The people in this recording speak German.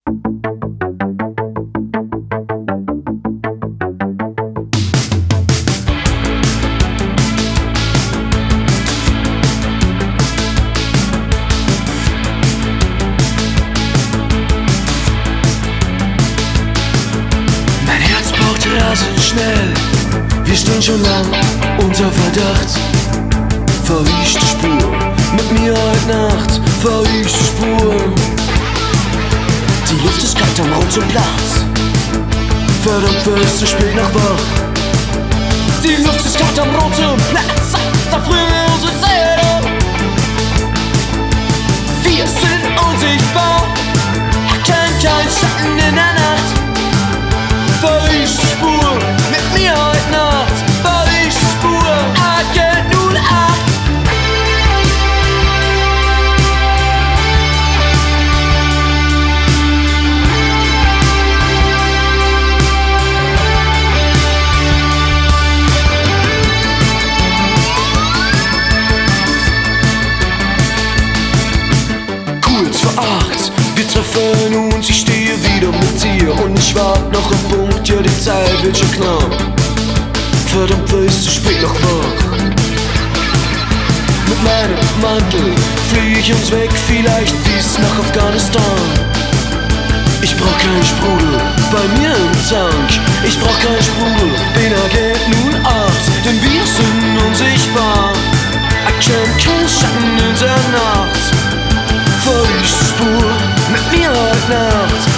Schnell, wir stehen schon lang unter Verdacht. Verwischte Spur, mit mir heute Nacht. Verwischte Spur. Die Luft ist kalt am roten Platz. Verdammt, wirst du spät noch wach. Die Luft ist kalt am roten Platz. Da frieren wir unsere Zähne. Wir sind unsichtbar. Erkennt kein Schatten in der Nacht. Verwischte Spur, mit mir heute Nacht. Verwischte Spur, Agent 08. Kurz vor 8, wir treffen uns, ich stehe wieder mit dir. Und ich wart noch am Punkt, ja die Zeit wird schon knapp. Verdammt, wirst du spät noch wach. Mit meinem Mantel flieh ich uns weg, vielleicht bis nach Afghanistan. Ich brauch keinen Sprudel bei mir im Tank. Ich brauch keinen Sprudel, den Agent 08, denn wir sind unsichtbar. Erkennt kein Schatten in der Nacht. Verwischte Spur, mit mir heute Nacht.